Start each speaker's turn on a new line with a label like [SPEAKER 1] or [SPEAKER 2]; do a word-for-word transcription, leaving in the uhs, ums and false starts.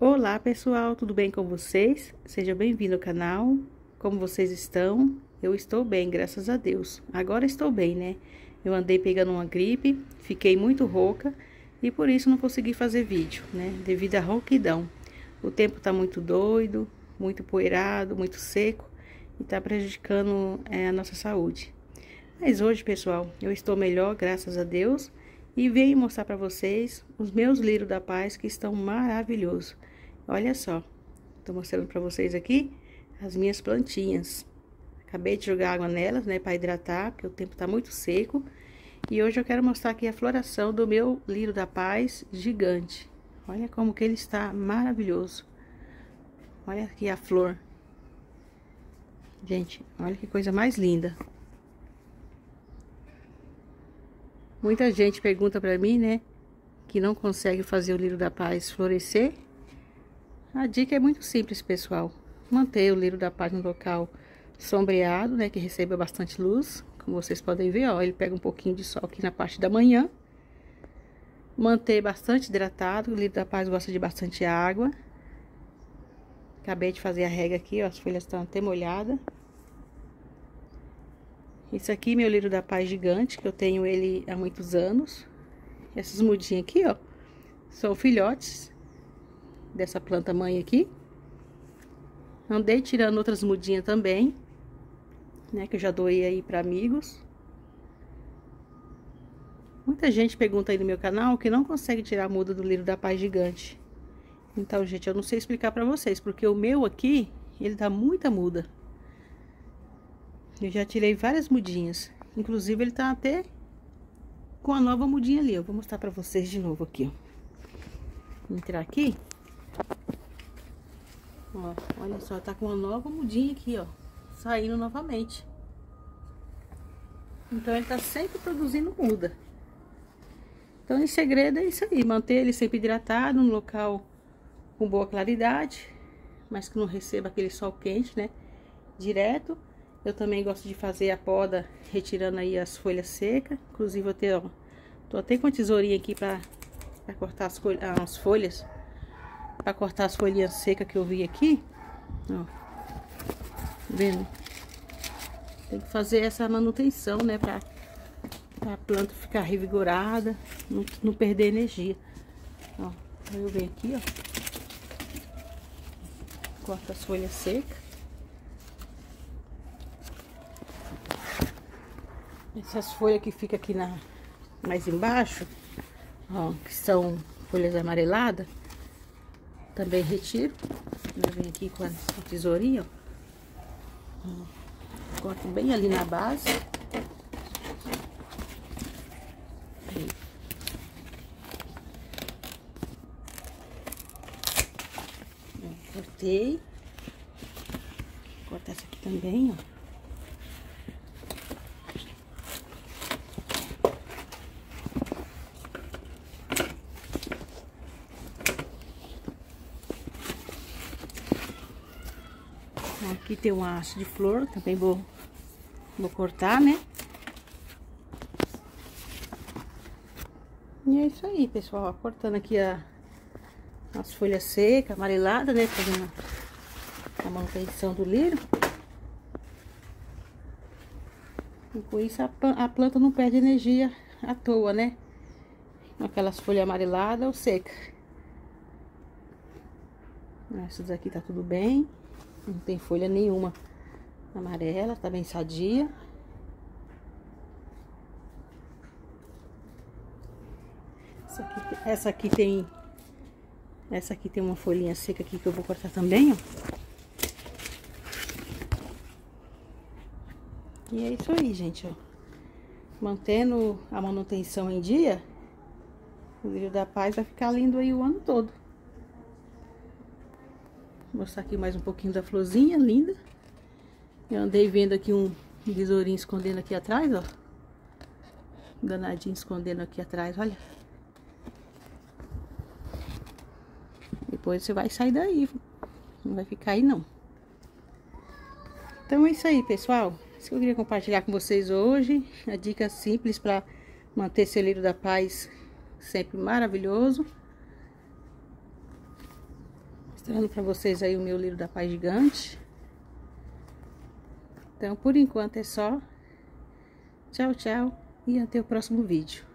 [SPEAKER 1] Olá pessoal, tudo bem com vocês? Seja bem-vindo ao canal. Como vocês estão? Eu estou bem, graças a Deus. Agora estou bem, né? Eu andei pegando uma gripe, fiquei muito rouca e por isso não consegui fazer vídeo, né? Devido à rouquidão. O tempo tá muito doido, muito poeirado, muito seco e tá prejudicando é, a nossa saúde. Mas hoje, pessoal, eu estou melhor, graças a Deus, e venho mostrar para vocês os meus lírios da paz que estão maravilhosos. Olha só, tô mostrando para vocês aqui as minhas plantinhas. Acabei de jogar água nelas, né, para hidratar, porque o tempo tá muito seco. E hoje eu quero mostrar aqui a floração do meu lírio da paz gigante. Olha como que ele está maravilhoso. Olha aqui a flor. Gente, olha que coisa mais linda. Muita gente pergunta para mim, né, que não consegue fazer o lírio da paz florescer. A dica é muito simples, pessoal. Manter o lírio da paz no local sombreado, né, que receba bastante luz. Como vocês podem ver, ó, ele pega um pouquinho de sol aqui na parte da manhã. Manter bastante hidratado, o lírio da paz gosta de bastante água. Acabei de fazer a rega aqui, ó, as folhas estão até molhadas. Esse aqui, meu lírio da paz gigante, que eu tenho ele há muitos anos. Essas mudinhas aqui, ó, são filhotes dessa planta mãe aqui. Andei tirando outras mudinhas também, né, que eu já doei aí para amigos. Muita gente pergunta aí no meu canal que não consegue tirar a muda do lírio da paz gigante. Então, gente, eu não sei explicar para vocês, porque o meu aqui, ele dá muita muda. Eu já tirei várias mudinhas, inclusive ele tá até com a nova mudinha ali. Eu vou mostrar para vocês de novo aqui, ó. Vou entrar aqui. Ó, olha só, tá com uma nova mudinha aqui, ó, saindo novamente. Então, ele tá sempre produzindo muda. Então, em segredo é isso aí, manter ele sempre hidratado, num local com boa claridade, mas que não receba aquele sol quente, né, direto. Eu também gosto de fazer a poda, retirando aí as folhas secas. Inclusive, eu tenho, ó, tô até com a tesourinha aqui pra, pra cortar as, as folhas. Pra cortar as folhinhas secas que eu vi aqui, ó, vendo? Tem que fazer essa manutenção, né, pra, pra planta ficar revigorada, não, não perder energia. Ó, eu venho aqui, ó, corto as folhas secas. Essas folhas que ficam aqui na, mais embaixo, ó, que são folhas amareladas, também retiro. Eu venho aqui com a, com a tesourinha, ó. Ó, corto bem ali na base. Aí. Ó, cortei. Vou cortar essa aqui também, ó. Aqui tem uma haste de flor, também vou, vou cortar, né? E é isso aí, pessoal, ó, cortando aqui a, as folhas secas, amareladas, né? Fazendo a manutenção do lírio. E com isso a, a planta não perde energia à toa, né? Aquelas folhas amareladas ou secas. Essas aqui tá tudo bem. Não tem folha nenhuma amarela, tá bem sadia. Essa aqui, essa aqui tem... Essa aqui tem uma folhinha seca aqui que eu vou cortar também, ó. E é isso aí, gente, ó. Mantendo a manutenção em dia, o lírio da paz vai ficar lindo aí o ano todo. Vou mostrar aqui mais um pouquinho da florzinha linda. Eu andei vendo aqui um besourinho escondendo aqui atrás, ó. Danadinho escondendo aqui atrás, olha. Depois você vai sair daí, não vai ficar aí não. Então é isso aí, pessoal. Isso que eu queria compartilhar com vocês hoje. A dica simples para manter seu lírio da paz sempre maravilhoso. Mostrando para vocês aí o meu lírio da paz gigante. Então, por enquanto é só. Tchau, tchau e até o próximo vídeo.